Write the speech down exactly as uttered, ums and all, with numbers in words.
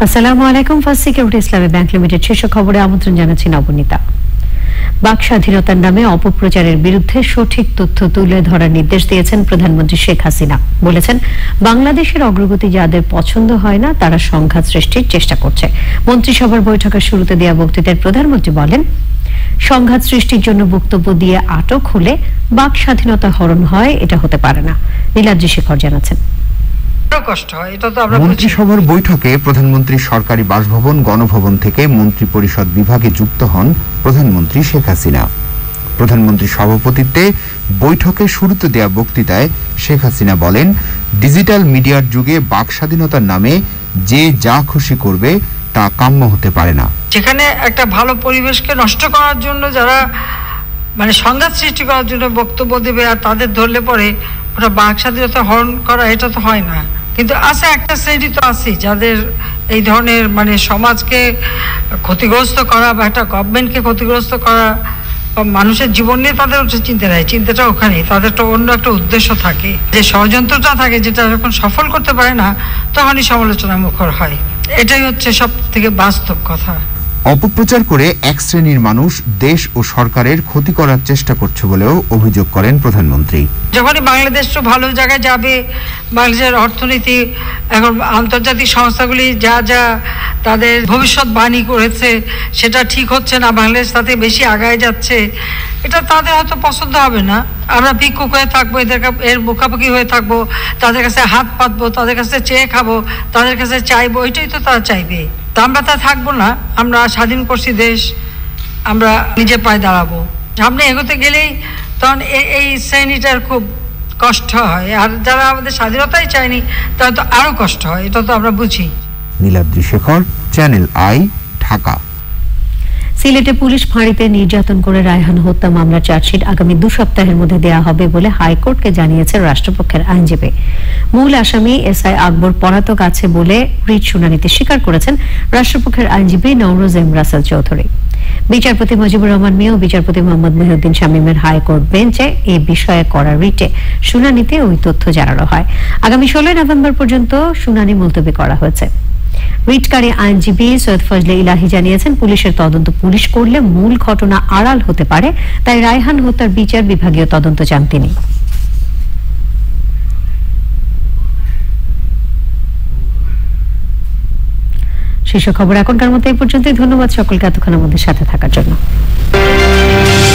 আসসালামু আলাইকুম। First security Islami bank limited শীর্ষ খবরে আমন্ত্রণ জানাচ্ছি নবনীতা। বাক স্বাধীনতার নামে অপপ্রচারের বিরুদ্ধে সঠিক তথ্য তুলে ধরার নির্দেশ দিয়েছেন প্রধানমন্ত্রী শেখ হাসিনা। বলেছেন, বাংলাদেশের অগ্রগতি যাদের পছন্দ হয় না তারা সংঘাত সৃষ্টির চেষ্টা করছে। মন্ত্রিসভার বৈঠকের শুরুতে দেওয়া বক্তৃতায় প্রধানমন্ত্রী বলেন, সংঘাত সৃষ্টির জন্য বক্তব্য দিয়ে আটক হলে বাক স্বাধীনতা হরণ হয়, এটা হতে পারে না। নীলাদ্রি শেখর জানাচ্ছেন। মন্ত্রিসভার বৈঠকে প্রধানমন্ত্রী সরকারি বাসভবন গণভবন থেকে মন্ত্রী পরিষদ বিভাগে যুক্ত হন প্রধানমন্ত্রী শেখ হাসিনা। প্রধানমন্ত্রীর সভাপতিত্বে বৈঠকে শুরুতে দেয়া বক্তৃতায় শেখ হাসিনা বলেন, ডিজিটাল মিডিয়ার যুগে বাক স্বাধীনতার নামে যে যা খুশি করবে তা কাম্য হতে পারে না। যেখানে একটা ভালো পরিবেশকে নষ্ট করার জন্য যারা মানে সংঘাত সৃষ্টি করার জন্য বক্তব্য দেবে আর তাদের ধরলে পরে ওটা বাক স্বাধীনতা হরণ করা, এটা তো হয় না। কিন্তু আছে একটা শ্রেণী তো আছে যাদের এই ধরনের মানে সমাজকে ক্ষতিগ্রস্ত করা বা একটা গভর্নমেন্টকে ক্ষতিগ্রস্ত করা বা মানুষের জীবন নিয়ে তাদের চিন্তা নেই, চিন্তাটা ওখানে, তাদের তো অন্য একটা উদ্দেশ্য থাকে, যে ষড়যন্ত্রটা থাকে, যেটা যখন সফল করতে পারে না তখনই সমালোচনা মুখর হয়। এটাই হচ্ছে সব থেকে বাস্তব কথা। অপপ্রচার করে এক শ্রেণীর মানুষ দেশ ও সরকারের ক্ষতি করার চেষ্টা করছে বলেও অভিযোগ করেন প্রধানমন্ত্রী। যখনই বাংলাদেশ তো ভালো জায়গায় যাবে, বাংলাদেশের অর্থনীতি এখন আন্তর্জাতিক সংস্থাগুলি যা যা তাদের ভবিষ্যৎবাণী করেছে সেটা ঠিক হচ্ছে না, বাংলাদেশ তাতে বেশি আগায় যাচ্ছে, এটা তাদের হয়তো পছন্দ হবে না। আমরা ভিক্ষুক হয়ে থাকবো, এদের এর মুখামুখি হয়ে থাকবো, তাদের কাছে হাত পাতবো, তাদের কাছে চেয়ে খাবো, তাদের কাছে চাইবো, এটাই তো তারা চাইবে। তা আমরা তা থাকবো না। আমরা স্বাধীন করছি দেশ, আমরা নিজে পায়ে দাঁড়াবো। সামনে এগোতে গেলেই তখন এই শ্রেণীটার খুব কষ্ট হয়, আর যারা আমাদের স্বাধীনতাই চায়নি তারা তো আরো কষ্ট হয়, এটা তো আমরা বুঝি। Niladri Shekhar, channel I, Dhaka. সিলেটে পুলিশ ফাঁড়িতে নির্যাতন করে রায়হান হত্যা মামলার চার্জশিট আগামী দু সপ্তাহের মধ্যে দেয়া হবে বলে হাইকোর্টকে জানিয়েছে রাষ্ট্রপক্ষের আইনজীবী। মূল আসামি এস আই আকবর পলাতক আছে বলে রিট শুনানিতে স্বীকার করেছেন রাষ্ট্রপক্ষের আইনজীবী নওরোজ এম রাসেল চৌধুরী। বিচারপতি মুজিবুর রহমান মিয়া ও বিচারপতি মোহাম্মদ মহিউদ্দিন শামীমের হাইকোর্ট বেঞ্চে এই বিষয়ে করা রিটে শুনানিতে ওই তথ্য জানানো হয়। আগামী ষোলোই নভেম্বর পর্যন্ত শুনানি মুলতবি করা হয়েছে। রিটকারী আইনজীবী সৈয়দ ফজলে ইলাহি জানিয়েছেন, পুলিশের তদন্ত পুলিশ করলে মূল ঘটনা আড়াল হতে পারে, তাই রায়হান হত্যার বিচার বিভাগীয় তদন্ত চান তিনি। শীর্ষ খবর এখনকার মতো এই পর্যন্তই। ধন্যবাদ সকলকে এতক্ষণ আমাদের সাথে থাকার জন্য।